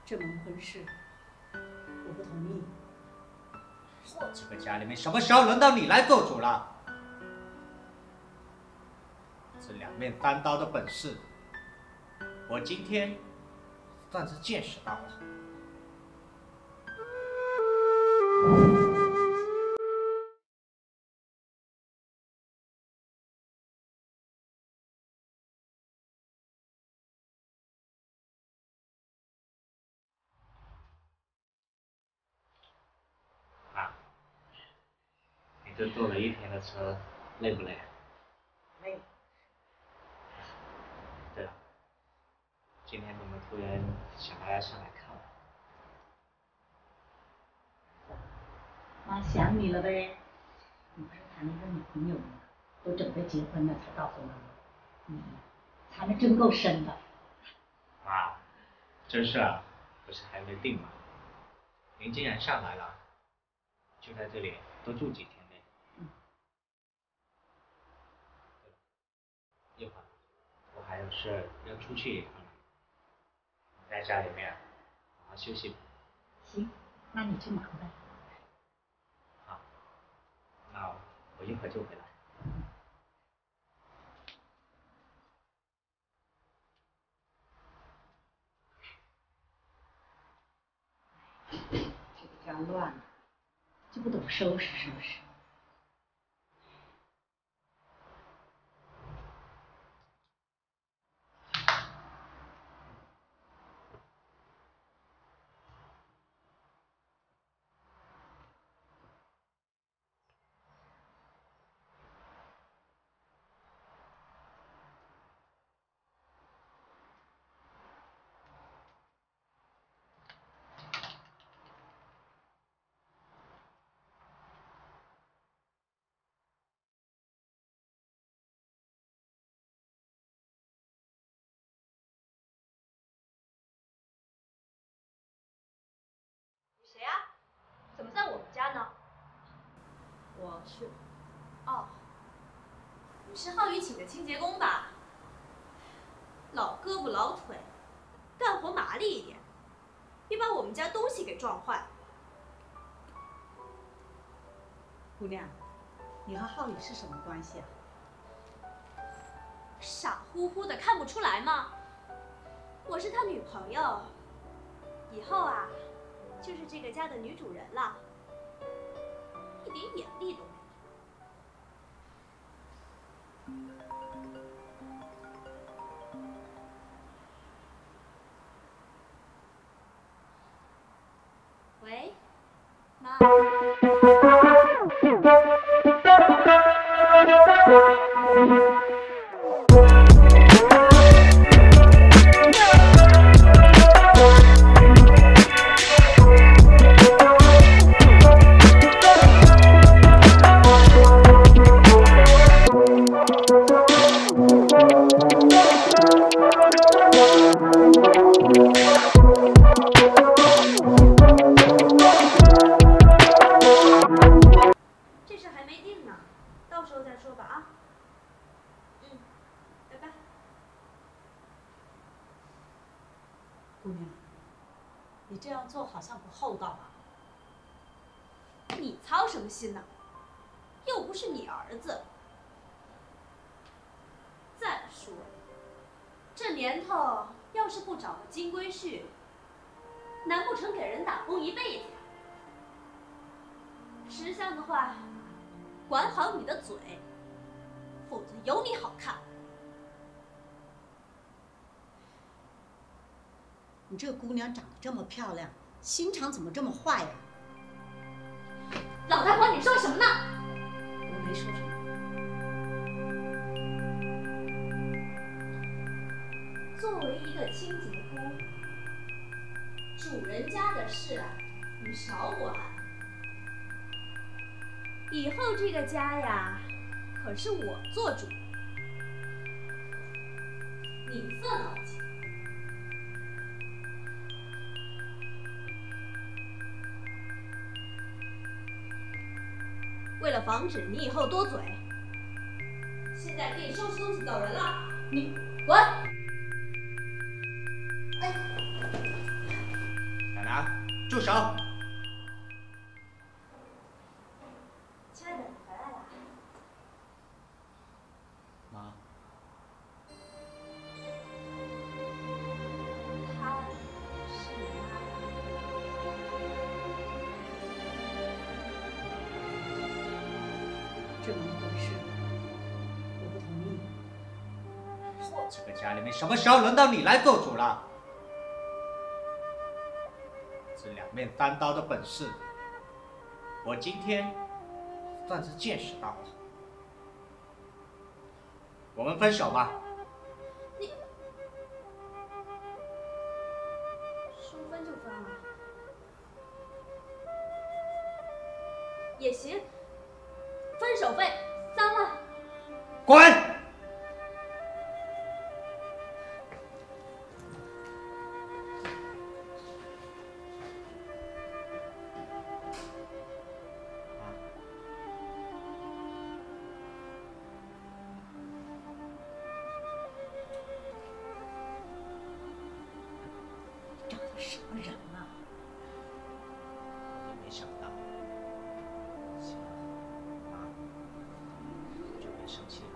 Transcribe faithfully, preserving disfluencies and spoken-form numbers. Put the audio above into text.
这门婚事我不同意。 我这个家里面什么时候轮到你来做主了？这两面单刀的本事，我今天算是见识到了。啊，你这坐了一天的车，累不累？ 累。 对了，今天怎么突然想要上来看我？ 妈想你了呗。你不是谈了一个女朋友吗？都准备结婚了才告诉妈。你藏的真够深的。 妈，这事啊，不是还没定吗？您既然上来了，就在这里多住几天呗。 嗯。 一会儿我还有事要出去一趟呢，你在家里面好好休息吧。 行，那你去忙呗。 好，那我一会儿就回来。 这个家乱了，就不懂收拾，是不是？ 谁呀？怎么在我们家呢？ 我是。 哦，你是浩宇请的清洁工吧？老胳膊老腿，干活麻利一点，别把我们家东西给撞坏。 姑娘，你和浩宇是什么关系啊？ 傻乎乎的看不出来吗？我是他女朋友，以后啊，就是这个家的女主人了，一点眼力都没有。喂，妈。这事还没定呢，到时候再说吧啊。嗯，拜拜。 姑娘，你这样做好像不厚道啊。 你操什么心呢？又不是你儿子。再说，这年头要是不找个金龟婿，难不成给人打工一辈子呀？识相的话，管好你的嘴，否则有你好看。 你这个姑娘长得这么漂亮，心肠怎么这么坏呀？ 老太婆，你说什么呢？ 我没说什么。 作为一个清洁工，主人家的事啊，你少管。以后这个家呀，可是我做主，你色老几？为了防止你以后多嘴，现在可以收拾东西走人了。 你滚！ 哎， 住手！ 亲爱的，你回来了。 妈， 她是你妈。 这么一回事，我不同意。 这个家里面什么时候轮到你来做主了？这两面单刀的本事，我今天算是见识到了。我们分手吧。 你说分就分啊？也行，分手费三万。 滚！ 找的什么人啊？ 我也没想到，行了，妈，就别生气了。